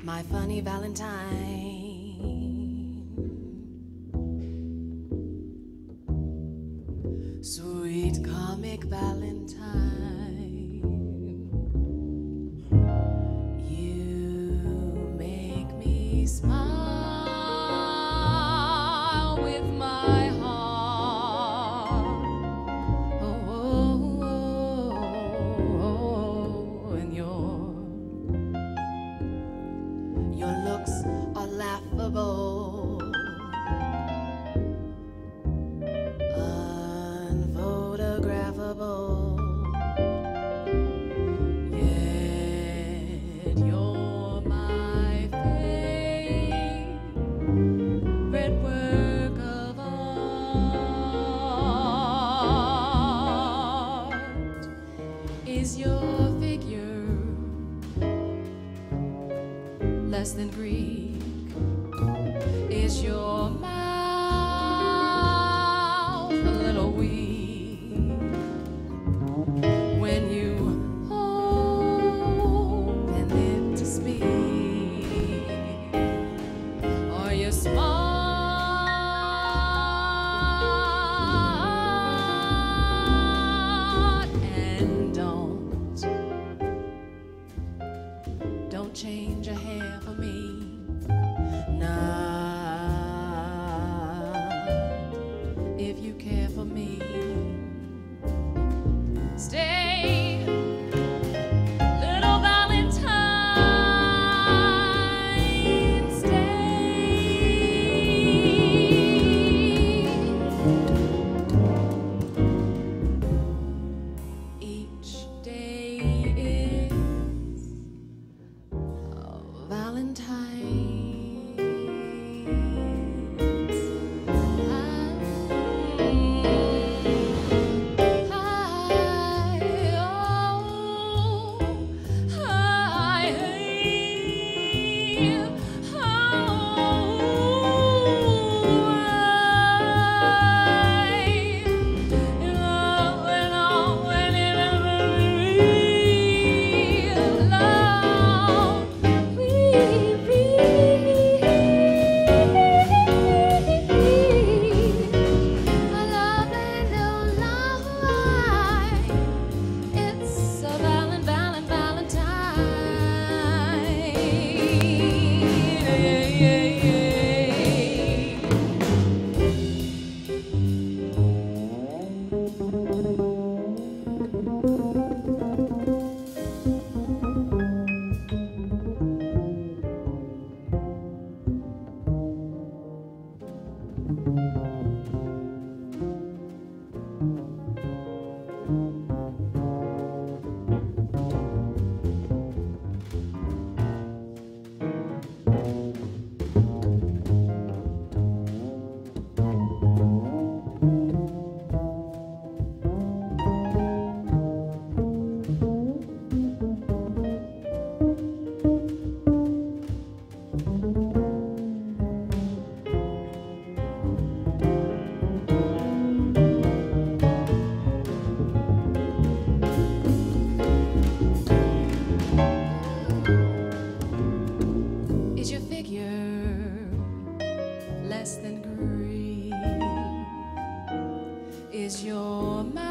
my funny Valentine. Sweet comic Valentine, you make me smile with my heart. Oh, oh, oh, oh, and your looks are laughable, unphotographable, yet you're my favorite work of art. Is your figure less than Greek? Is your mouth a little weak when you open it to speak? Are you smart? And don't change a hair for me. If you care for me, stay, little Valentine, stay. Each day is a Valentine. Less than Greek? Is your mind